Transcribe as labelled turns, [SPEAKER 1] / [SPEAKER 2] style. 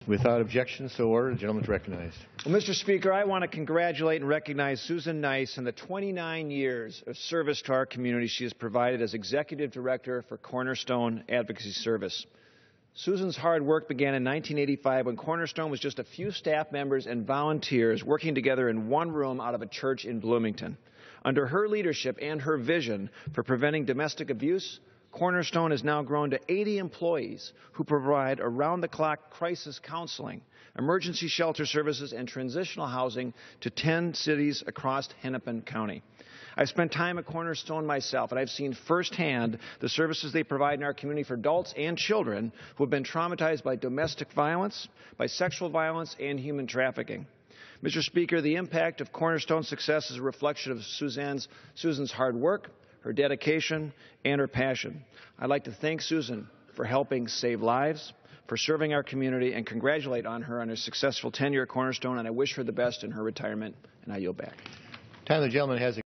[SPEAKER 1] Without objection, so ordered. The gentleman is recognized.
[SPEAKER 2] Well, Mr. Speaker, I want to congratulate and recognize Susan Nice and the 29 years of service to our community she has provided as Executive Director for Cornerstone Advocacy Service. Susan's hard work began in 1985 when Cornerstone was just a few staff members and volunteers working together in one room out of a church in Bloomington. Under her leadership and her vision for preventing domestic abuse, Cornerstone has now grown to 80 employees who provide around-the-clock crisis counseling, emergency shelter services, and transitional housing to 10 cities across Hennepin County. I've spent time at Cornerstone myself, and I've seen firsthand the services they provide in our community for adults and children who have been traumatized by domestic violence, by sexual violence, and human trafficking. Mr. Speaker, the impact of Cornerstone's success is a reflection of Susan's hard work, her dedication, and her passion. I'd like to thank Susan for helping save lives, for serving our community, and congratulate on her successful tenure at Cornerstone, and I wish her the best in her retirement, and I yield back.
[SPEAKER 1] Time the gentleman has